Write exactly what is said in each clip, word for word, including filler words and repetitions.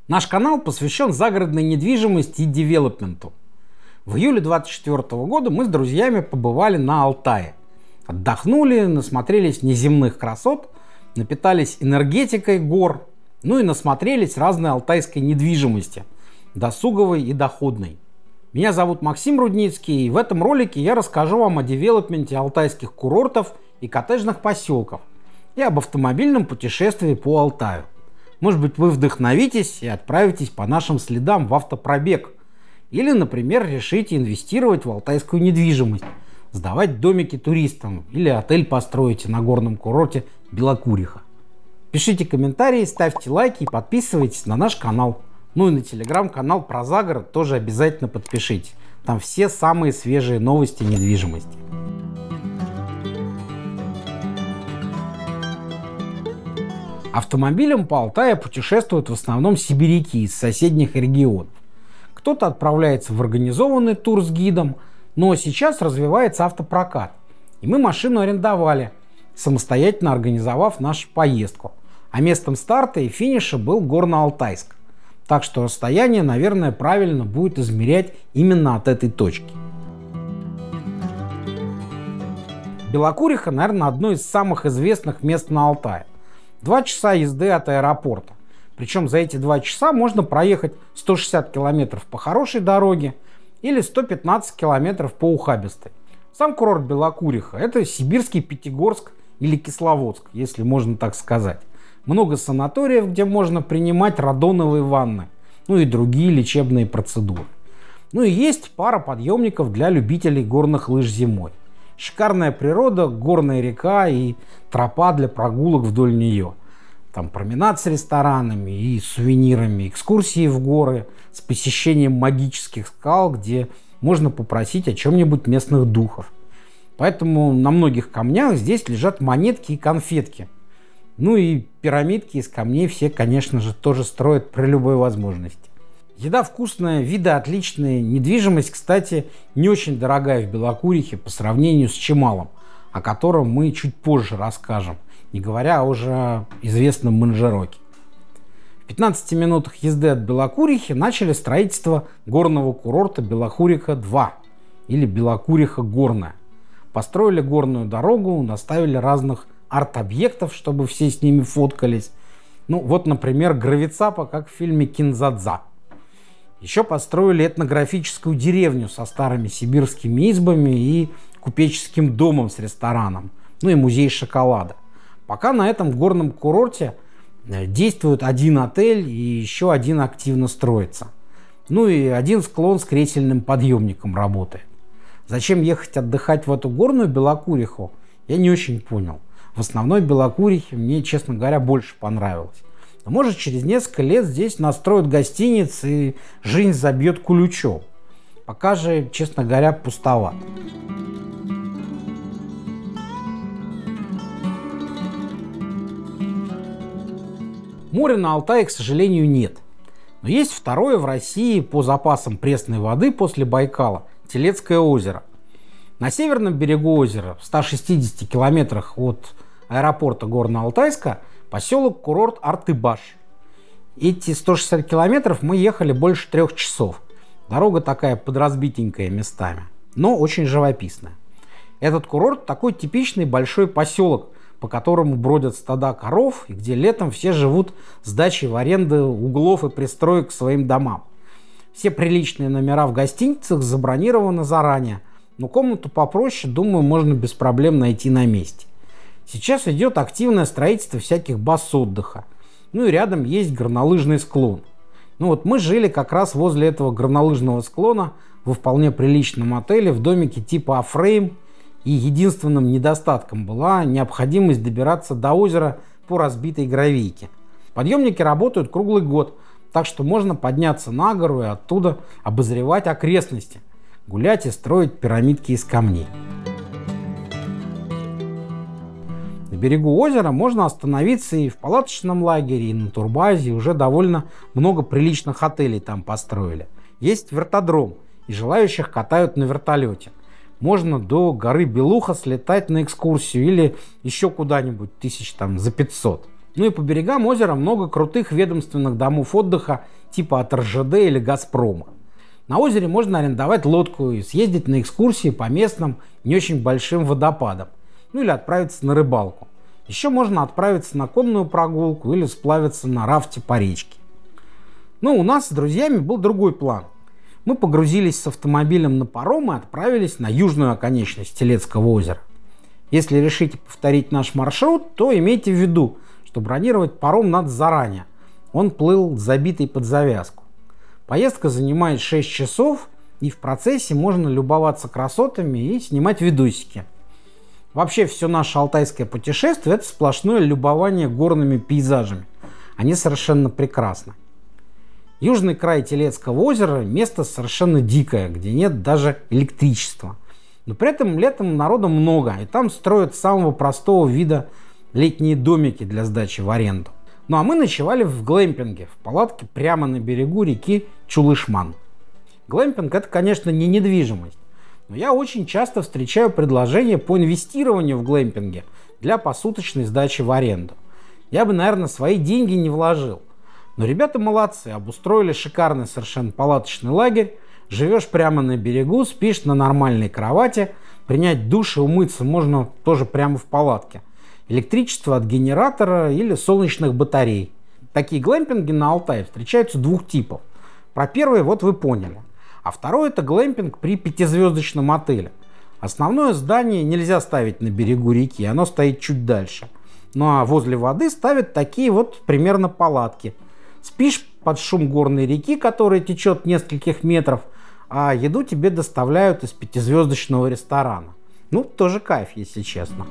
Наш канал посвящен загородной недвижимости и девелопменту. В июле две тысячи двадцать четвёртого года мы с друзьями побывали на Алтае. Отдохнули, насмотрелись неземных красот, напитались энергетикой гор, ну и насмотрелись разной алтайской недвижимости, досуговой и доходной. Меня зовут Максим Рудницкий, и в этом ролике я расскажу вам о девелопменте алтайских курортов и коттеджных поселков и об автомобильном путешествии по Алтаю. Может быть, вы вдохновитесь и отправитесь по нашим следам в автопробег. Или, например, решите инвестировать в алтайскую недвижимость, сдавать домики туристам или отель построите на горном курорте Белокуриха. Пишите комментарии, ставьте лайки и подписывайтесь на наш канал. Ну и на телеграм-канал про загород тоже обязательно подпишитесь. Там все самые свежие новости недвижимости. Автомобилем по Алтаю путешествуют в основном сибиряки из соседних регионов. Кто-то отправляется в организованный тур с гидом, но сейчас развивается автопрокат. И мы машину арендовали, самостоятельно организовав нашу поездку. А местом старта и финиша был Горно-Алтайск. Так что расстояние, наверное, правильно будет измерять именно от этой точки. Белокуриха, наверное, одно из самых известных мест на Алтае. Два часа езды от аэропорта. Причем за эти два часа можно проехать сто шестьдесят километров по хорошей дороге или сто пятнадцать километров по ухабистой. Сам курорт Белокуриха – это сибирский Пятигорск или Кисловодск, если можно так сказать. Много санаториев, где можно принимать радоновые ванны, ну и другие лечебные процедуры. Ну и есть пара подъемников для любителей горных лыж зимой. Шикарная природа, горная река и тропа для прогулок вдоль нее. Там променад с ресторанами и сувенирами, экскурсии в горы с посещением магических скал, где можно попросить о чем-нибудь местных духов. Поэтому на многих камнях здесь лежат монетки и конфетки. Ну и пирамидки из камней все, конечно же, тоже строят при любой возможности. Еда вкусная, виды отличные. Недвижимость, кстати, не очень дорогая в Белокурихе по сравнению с Чемалом, о котором мы чуть позже расскажем, не говоря уже о известном Манжероке. В пятнадцати минутах езды от Белокурихи начали строительство горного курорта Белокуриха-два или Белокуриха-Горная. Построили горную дорогу, наставили разных арт-объектов, чтобы все с ними фоткались. Ну вот, например, гравицапа, как в фильме «Кинзадза». Еще построили этнографическую деревню со старыми сибирскими избами и купеческим домом с рестораном, ну и музей шоколада. Пока на этом горном курорте действует один отель и еще один активно строится. Ну и один склон с кресельным подъемником работает. Зачем ехать отдыхать в эту горную Белокуриху, я не очень понял. В основной Белокурихе мне, честно говоря, больше понравилось. Но может через несколько лет здесь настроят гостиниц и жизнь забьет куличом. Пока же, честно говоря, пустовато. Моря на Алтае, к сожалению, нет. Но есть второе в России по запасам пресной воды после Байкала – Телецкое озеро. На северном берегу озера, в ста шестидесяти километрах от аэропорта Горно-Алтайска, поселок-курорт Артыбаш. Эти сто шестьдесят километров мы ехали больше трех часов. Дорога такая подразбитенькая местами, но очень живописная. Этот курорт такой типичный большой поселок, по которому бродят стада коров, и где летом все живут с дачей в аренду углов и пристроек к своим домам. Все приличные номера в гостиницах забронированы заранее, но комнату попроще, думаю, можно без проблем найти на месте. Сейчас идет активное строительство всяких баз отдыха. Ну и рядом есть горнолыжный склон. Ну вот мы жили как раз возле этого горнолыжного склона во вполне приличном отеле в домике типа А-фрейм. И единственным недостатком была необходимость добираться до озера по разбитой гравийке. Подъемники работают круглый год, так что можно подняться на гору и оттуда обозревать окрестности, гулять и строить пирамидки из камней. На берегу озера можно остановиться и в палаточном лагере, и на турбазе. Уже довольно много приличных отелей там построили. Есть вертодром, и желающих катают на вертолете. Можно до горы Белуха слетать на экскурсию или еще куда-нибудь тысяч там за пятьсот. Ну и по берегам озера много крутых ведомственных домов отдыха типа от эр жэ дэ или Газпрома. На озере можно арендовать лодку и съездить на экскурсии по местным не очень большим водопадам. Ну или отправиться на рыбалку. Еще можно отправиться на конную прогулку или сплавиться на рафте по речке. Но у нас с друзьями был другой план. Мы погрузились с автомобилем на паром и отправились на южную оконечность Телецкого озера. Если решите повторить наш маршрут, то имейте в виду, что бронировать паром надо заранее. Он плыл забитый под завязку. Поездка занимает шесть часов, и в процессе можно любоваться красотами и снимать видосики. Вообще все наше алтайское путешествие — это сплошное любование горными пейзажами. Они совершенно прекрасны. Южный край Телецкого озера – место совершенно дикое, где нет даже электричества. Но при этом летом народу много, и там строят самого простого вида летние домики для сдачи в аренду. Ну а мы ночевали в глэмпинге, в палатке прямо на берегу реки Чулышман. Глэмпинг – это, конечно, не недвижимость, но я очень часто встречаю предложения по инвестированию в глэмпинге для посуточной сдачи в аренду. Я бы, наверное, свои деньги не вложил. Но ребята молодцы, обустроили шикарный совершенно палаточный лагерь, живешь прямо на берегу, спишь на нормальной кровати, принять душ и умыться можно тоже прямо в палатке. Электричество от генератора или солнечных батарей. Такие глэмпинги на Алтае встречаются двух типов. Про первый вот вы поняли. А второй — это глэмпинг при пятизвездочном отеле. Основное здание нельзя ставить на берегу реки, оно стоит чуть дальше. Ну а возле воды ставят такие вот примерно палатки. Спишь под шум горной реки, которая течет нескольких метров, а еду тебе доставляют из пятизвездочного ресторана. Ну, тоже кайф, если честно.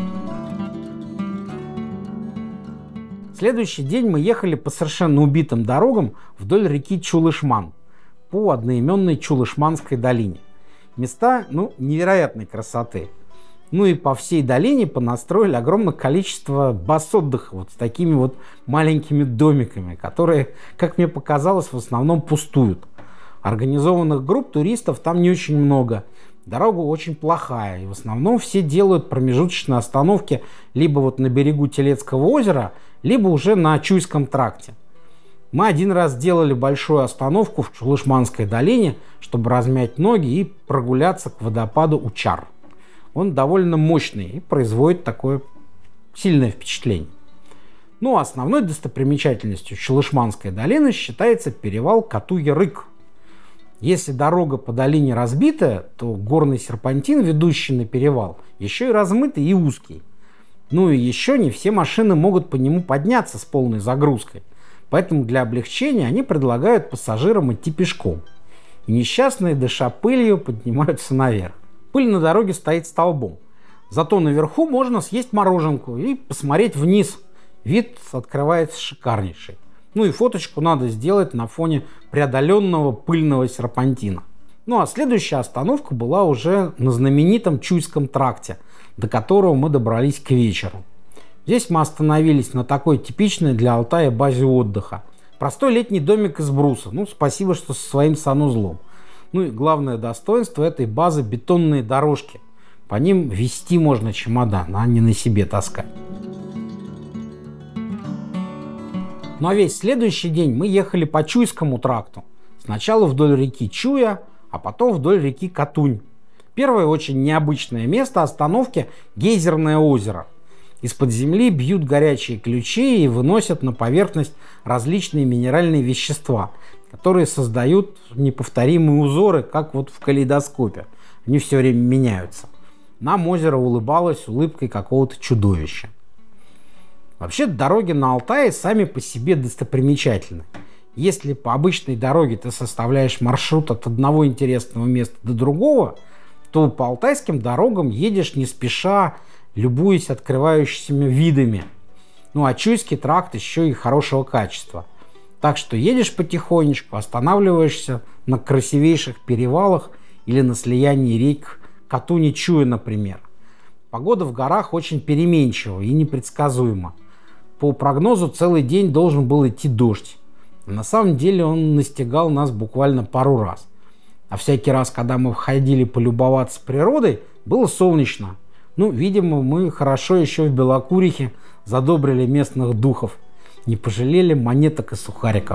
Следующий день мы ехали по совершенно убитым дорогам вдоль реки Чулышман, по одноименной Чулышманской долине. Места, ну, невероятной красоты. Ну и по всей долине понастроили огромное количество баз отдыха вот с такими вот маленькими домиками, которые, как мне показалось, в основном пустуют. Организованных групп туристов там не очень много. Дорога очень плохая, и в основном все делают промежуточные остановки либо вот на берегу Телецкого озера, либо уже на Чуйском тракте. Мы один раз делали большую остановку в Чулышманской долине, чтобы размять ноги и прогуляться к водопаду Учар. Он довольно мощный и производит такое сильное впечатление. Ну, а основной достопримечательностью Чулышманской долины считается перевал Кату-Ярык. Если дорога по долине разбитая, то горный серпантин, ведущий на перевал, еще и размытый и узкий. Ну и еще не все машины могут по нему подняться с полной загрузкой. Поэтому для облегчения они предлагают пассажирам идти пешком. И несчастные, дыша пылью, поднимаются наверх. Пыль на дороге стоит столбом. Зато наверху можно съесть мороженку и посмотреть вниз. Вид открывается шикарнейший. Ну и фоточку надо сделать на фоне преодоленного пыльного серпантина. Ну а следующая остановка была уже на знаменитом Чуйском тракте, до которого мы добрались к вечеру. Здесь мы остановились на такой типичной для Алтая базе отдыха. Простой летний домик из бруса. Ну, спасибо, что со своим санузлом. Ну и главное достоинство этой базы — бетонные дорожки. По ним везти можно чемодан, а не на себе таскать. Ну а весь следующий день мы ехали по Чуйскому тракту. Сначала вдоль реки Чуя, а потом вдоль реки Катунь. Первое очень необычное место остановки — Гейзерное озеро. Из-под земли бьют горячие ключи и выносят на поверхность различные минеральные вещества, которые создают неповторимые узоры, как вот в калейдоскопе. Они все время меняются. Нам озеро улыбалось улыбкой какого-то чудовища. Вообще дороги на Алтае сами по себе достопримечательны. Если по обычной дороге ты составляешь маршрут от одного интересного места до другого, то по алтайским дорогам едешь не спеша, любуясь открывающимися видами. Ну а Чуйский тракт еще и хорошего качества. Так что едешь потихонечку, останавливаешься на красивейших перевалах или на слиянии рек Катунь и Чуя, например. Погода в горах очень переменчива и непредсказуема. По прогнозу целый день должен был идти дождь. На самом деле он настигал нас буквально пару раз. А всякий раз, когда мы входили полюбоваться природой, было солнечно. Ну, видимо, мы хорошо еще в Белокурихе задобрили местных духов, не пожалели монеток и сухариков.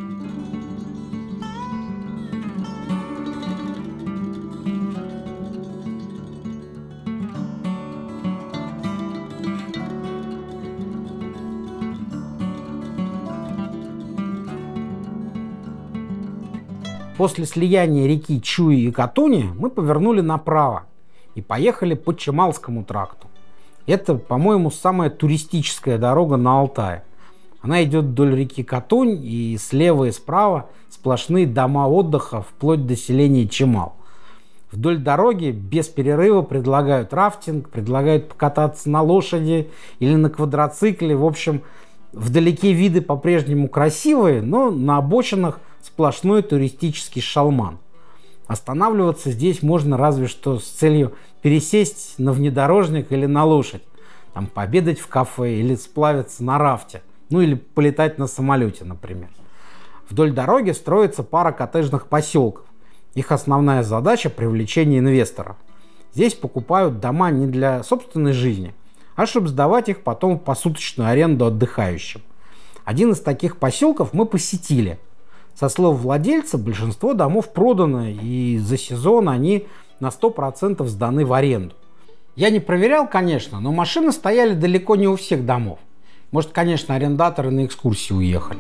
После слияния реки Чуи и Катуни мы повернули направо и поехали по Чемалскому тракту. Это, по-моему, самая туристическая дорога на Алтае. Она идет вдоль реки Катунь, и слева и справа сплошные дома отдыха вплоть до селения Чемал. Вдоль дороги без перерыва предлагают рафтинг, предлагают покататься на лошади или на квадроцикле. В общем, вдалеке виды по-прежнему красивые, но на обочинах сплошной туристический шалман. Останавливаться здесь можно разве что с целью пересесть на внедорожник или на лошадь, там, пообедать в кафе или сплавиться на рафте, ну или полетать на самолете, например. Вдоль дороги строится пара коттеджных поселков. Их основная задача – привлечение инвесторов. Здесь покупают дома не для собственной жизни, а чтобы сдавать их потом в посуточную аренду отдыхающим. Один из таких поселков мы посетили. Со слов владельца, большинство домов продано, и за сезон они на сто процентов сданы в аренду. Я не проверял, конечно, но машины стояли далеко не у всех домов. Может, конечно, арендаторы на экскурсию уехали.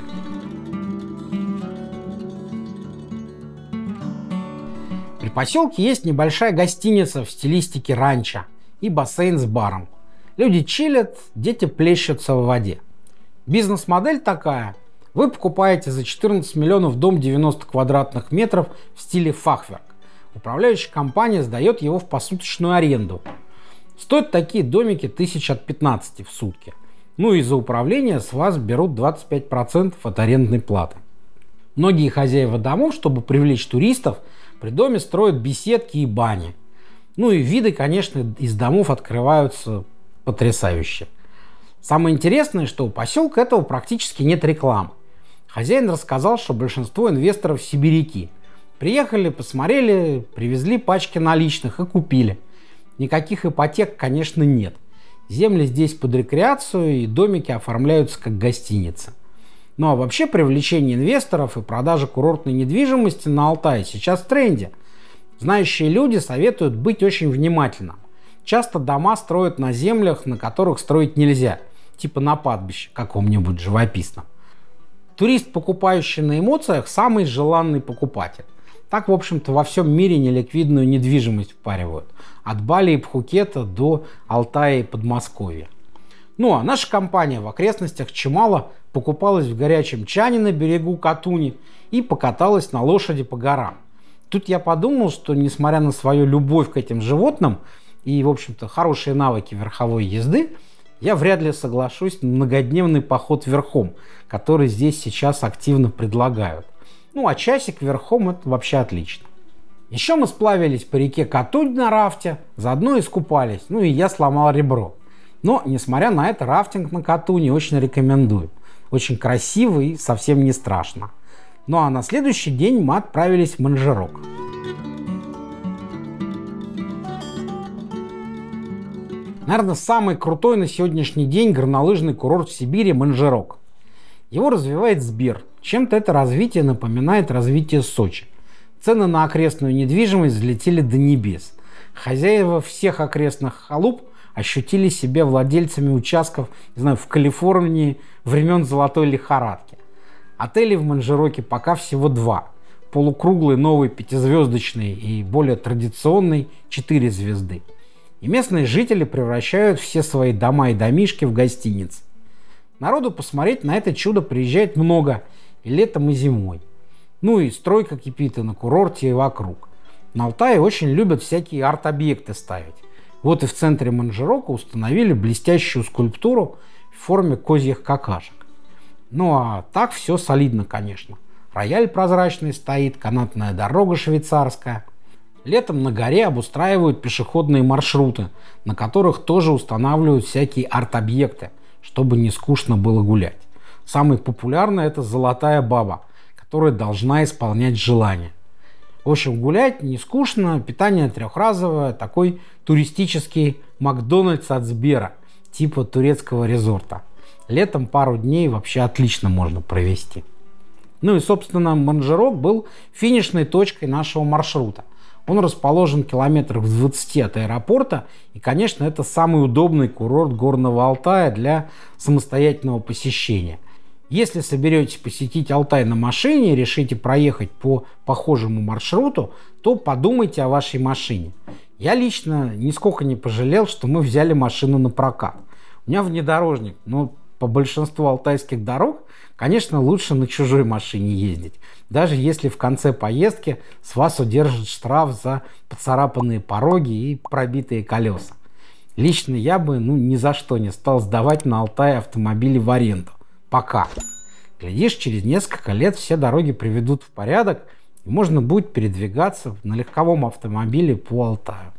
При поселке есть небольшая гостиница в стилистике ранчо и бассейн с баром. Люди чилят, дети плещутся в воде. Бизнес-модель такая. Вы покупаете за четырнадцать миллионов дом девяносто квадратных метров в стиле фахверк. Управляющая компания сдает его в посуточную аренду. Стоят такие домики тысяч от пятнадцати в сутки. Ну и за управление с вас берут двадцать пять процентов от арендной платы. Многие хозяева домов, чтобы привлечь туристов, при доме строят беседки и бани. Ну и виды, конечно, из домов открываются потрясающие. Самое интересное, что у поселка этого практически нет рекламы. Хозяин рассказал, что большинство инвесторов сибиряки. Приехали, посмотрели, привезли пачки наличных и купили. Никаких ипотек, конечно, нет. Земли здесь под рекреацию, и домики оформляются как гостиницы. Ну а вообще привлечение инвесторов и продажа курортной недвижимости на Алтае сейчас в тренде. Знающие люди советуют быть очень внимательным. Часто дома строят на землях, на которых строить нельзя, типа на падбище каком-нибудь живописном. Турист, покупающий на эмоциях, самый желанный покупатель. Так, в общем-то, во всем мире неликвидную недвижимость впаривают. От Бали и Пхукета до Алтая и Подмосковья. Ну а наша компания в окрестностях Чемала покупалась в горячем чане на берегу Катуни и покаталась на лошади по горам. Тут я подумал, что несмотря на свою любовь к этим животным и, в общем-то, хорошие навыки верховой езды, я вряд ли соглашусь на многодневный поход верхом, который здесь сейчас активно предлагают. Ну а часик верхом — это вообще отлично. Еще мы сплавились по реке Катунь на рафте, заодно искупались, ну и я сломал ребро. Но, несмотря на это, рафтинг на Катуни очень рекомендую. Очень красиво и совсем не страшно. Ну а на следующий день мы отправились в Манжерок. Наверное, самый крутой на сегодняшний день горнолыжный курорт в Сибири — Манжерок. Его развивает Сбер. Чем-то это развитие напоминает развитие Сочи. Цены на окрестную недвижимость взлетели до небес. Хозяева всех окрестных халуп ощутили себя владельцами участков, не знаю, в Калифорнии времен золотой лихорадки. Отелей в Манжероке пока всего два. Полукруглый новый пятизвездочный и более традиционный четыре звезды. И местные жители превращают все свои дома и домишки в гостиницы. Народу посмотреть на это чудо приезжает много, и летом, и зимой. Ну и стройка кипит и на курорте, и вокруг. На Алтае очень любят всякие арт-объекты ставить. Вот и в центре Манжерока установили блестящую скульптуру в форме козьих какашек. Ну а так все солидно, конечно. Рояль прозрачный стоит, канатная дорога швейцарская. Летом на горе обустраивают пешеходные маршруты, на которых тоже устанавливают всякие арт-объекты, чтобы не скучно было гулять. Самый популярный — это золотая баба, которая должна исполнять желания. В общем, гулять не скучно, питание трехразовое, такой туристический Макдональдс от Сбера, типа турецкого резорта. Летом пару дней вообще отлично можно провести. Ну и, собственно, Манжерок был финишной точкой нашего маршрута. Он расположен километрах в двадцати от аэропорта, и, конечно, это самый удобный курорт Горного Алтая для самостоятельного посещения. Если соберетесь посетить Алтай на машине и решите проехать по похожему маршруту, то подумайте о вашей машине. Я лично нисколько не пожалел, что мы взяли машину на прокат. У меня внедорожник, но по большинству алтайских дорог, конечно, лучше на чужой машине ездить. Даже если в конце поездки с вас удержат штраф за поцарапанные пороги и пробитые колеса. Лично я бы ну, ни за что не стал сдавать на Алтае автомобили в аренду. Пока. Глядишь, через несколько лет все дороги приведут в порядок, и можно будет передвигаться на легковом автомобиле по Алтаю.